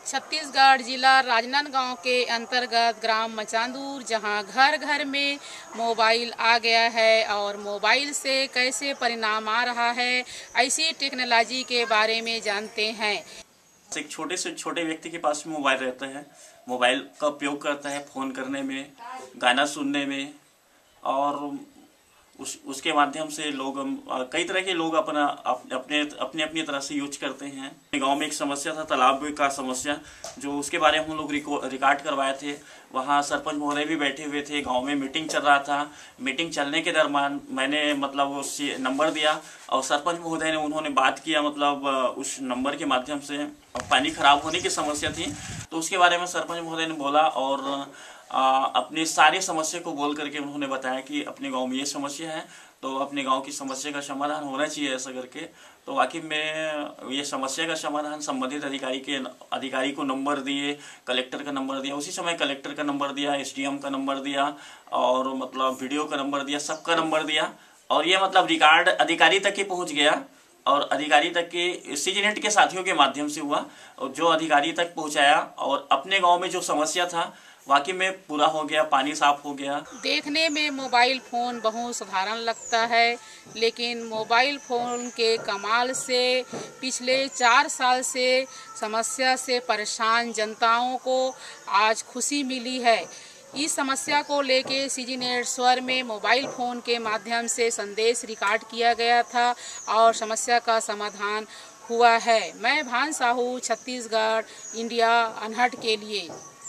छत्तीसगढ़ जिला राजनांदगांव के अंतर्गत ग्राम मचांदूर, जहां घर घर में मोबाइल आ गया है और मोबाइल से कैसे परिणाम आ रहा है, ऐसी टेक्नोलॉजी के बारे में जानते हैं। एक छोटे से छोटे व्यक्ति के पास में मोबाइल रहता है, मोबाइल का उपयोग करता है फ़ोन करने में, गाना सुनने में, और उसके माध्यम से लोग कई तरह के लोग अपने अपनी तरह से यूज करते हैं। गांव में एक समस्या था, तालाब का समस्या, जो उसके बारे में हम लोग रिकॉर्ड करवाए थे। वहां सरपंच महोदय भी बैठे हुए थे, गांव में मीटिंग चल रहा था। मीटिंग चलने के दरम्यान मैंने उस नंबर दिया और सरपंच महोदय ने उन्होंने बात किया, उस नंबर के माध्यम से पानी खराब होने की समस्या थी, तो उसके बारे में सरपंच महोदय ने बोला और अपनी सारी समस्या को बोल करके उन्होंने बताया कि अपने गांव में ये समस्या है, तो अपने गांव की समस्या का समाधान होना चाहिए ऐसा करके। तो वाकई में ये समस्या का समाधान संबंधित अधिकारी को नंबर दिए, कलेक्टर का नंबर दिया, उसी समय कलेक्टर का नंबर दिया, एसडीएम का नंबर दिया और वीडियो का नंबर दिया, सबका नंबर दिया, और ये रिकॉर्ड अधिकारी तक ही पहुँच गया और अधिकारी तक के सीजीनेट के साथियों के माध्यम से हुआ, जो अधिकारी तक पहुँचाया और अपने गाँव में जो समस्या था वाकई में पूरा हो गया, पानी साफ हो गया। देखने में मोबाइल फ़ोन बहुत साधारण लगता है, लेकिन मोबाइल फ़ोन के कमाल से पिछले 4 साल से समस्या से परेशान जनताओं को आज खुशी मिली है। इस समस्या को लेके सीजीनेट स्वर में मोबाइल फ़ोन के माध्यम से संदेश रिकॉर्ड किया गया था और समस्या का समाधान हुआ है। मैं भान साहू, छत्तीसगढ़, इंडिया अनहर्ड के लिए।